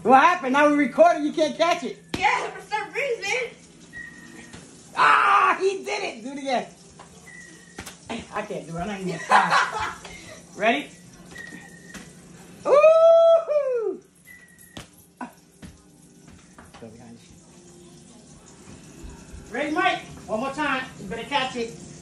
What happened? Now we're recording. You can't catch it. Yeah, for some reason. Ah, he did it. Do it again. I can't do it. I'm not even gonna try. Ready? Ooh! Ready, Mike? One more time. You better catch it.